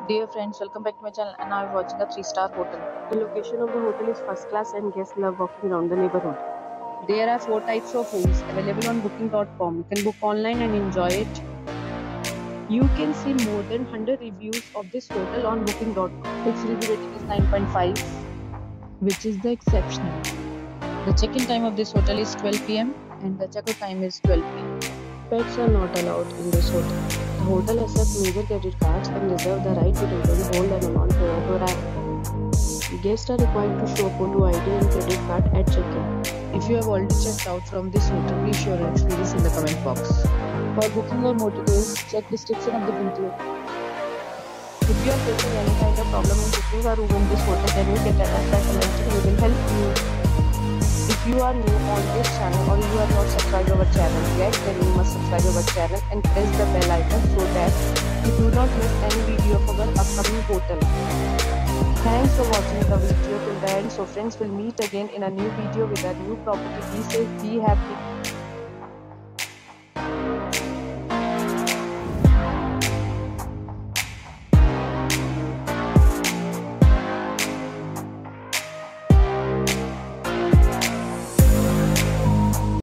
Dear friends, welcome back to my channel and now we're watching a 3-star hotel. The location of the hotel is first class and guests love walking around the neighborhood. There are 4 types of rooms available on booking.com. You can book online and enjoy it. You can see more than 100 reviews of this hotel on booking.com. Its review rating is 9.5, which is the exceptional. The check-in time of this hotel is 12 p.m. and the check-out time is 12 p.m. Pets are not allowed in this hotel. The hotel accepts major credit cards and reserves the right to temporarily hold an amount prior to arrival. Guests are required to show photo ID and credit card at check-in. If you have already checked out from this hotel, please share your experience in the comment box. For booking or more details, check description of the video. If you are facing any kind of problem in booking a room in this hotel, then you can tell us that and we will help you. If you are new on this channel or you are not subscribed our channel yet, then you must subscribe our channel and press the bell icon so that you do not miss any video of our upcoming hotel. Thanks for watching the video till the end. So friends, will meet again in a new video with a new property. Be safe, be happy.